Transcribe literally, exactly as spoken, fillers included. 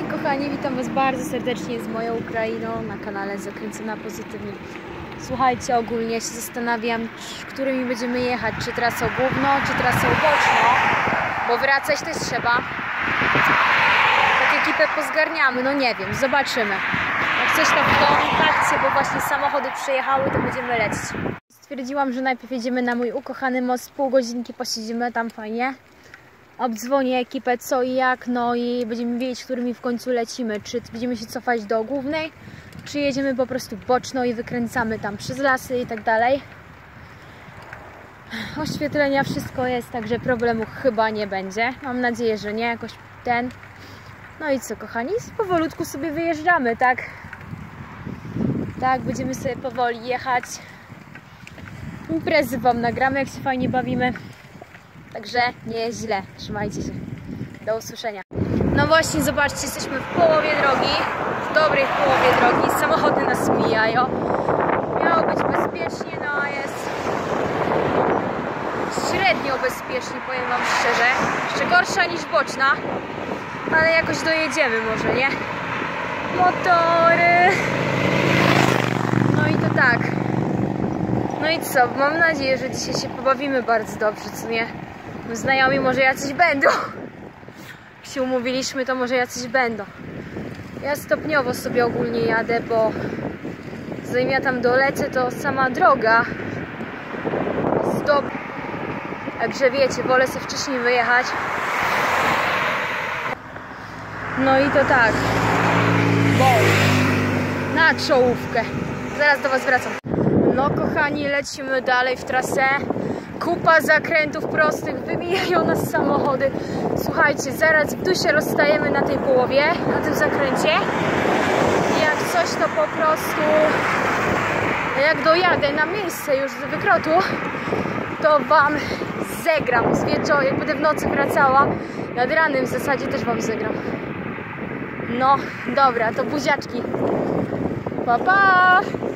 Hej kochani, witam was bardzo serdecznie z moją Ukrainą na kanale Zakręcona Pozytywnie. Słuchajcie, ogólnie się zastanawiam, którymi będziemy jechać, czy trasą główną, czy trasą boczną, bo wracać też trzeba. Tak ekipę pozgarniamy, no nie wiem, zobaczymy. Jak coś tam w kontakcie, bo właśnie samochody przyjechały, to będziemy lecieć. Stwierdziłam, że najpierw jedziemy na mój ukochany most, pół godzinki posiedzimy tam fajnie. Obdzwonię ekipę co i jak, no i będziemy wiedzieć, którymi w końcu lecimy. Czy będziemy się cofać do głównej, czy jedziemy po prostu boczną i wykręcamy tam przez lasy i tak dalej. Oświetlenia, wszystko jest, także problemu chyba nie będzie. Mam nadzieję, że nie, jakoś ten. No i co kochani, powolutku sobie wyjeżdżamy, tak? Tak, będziemy sobie powoli jechać. Imprezy wam nagramy, jak się fajnie bawimy. Także nie jest źle. Trzymajcie się. Do usłyszenia. No właśnie, zobaczcie, jesteśmy w połowie drogi. W dobrej połowie drogi. Samochody nas mijają. Miało być bezpiecznie, no a jest średnio bezpiecznie, powiem wam szczerze. Jeszcze gorsza niż boczna. Ale jakoś dojedziemy może, nie? Motory. No i to tak. No i co? Mam nadzieję, że dzisiaj się pobawimy bardzo dobrze, co nie? Znajomi może jacyś będą. Jak się umówiliśmy, to może jacyś będą. Ja stopniowo sobie ogólnie jadę, bo zanim ja tam dolecę, to sama droga jest dobra. Także wiecie, wolę sobie wcześniej wyjechać. No i to tak. Bo na czołówkę. Zaraz do was wracam. No kochani, lecimy dalej w trasę. Kupa zakrętów prostych, wymijają nas samochody. Słuchajcie, zaraz w dół się rozstajemy na tej połowie, na tym zakręcie. I jak coś, to po prostu, jak dojadę na miejsce już z wykrotu, to wam zagram z wieczoru, jak będę w nocy wracała. Nad ranem w zasadzie też wam zagram. No, dobra, to buziaczki. Pa, pa!